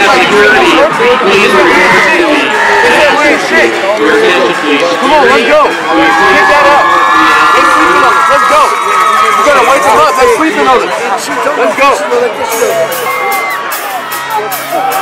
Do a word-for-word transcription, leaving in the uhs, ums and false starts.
Please your attention, please. Come on, let's go. Pick that up. They're sleeping on us. Let's go. You gotta wake them up. They're sleeping on us. Let's go.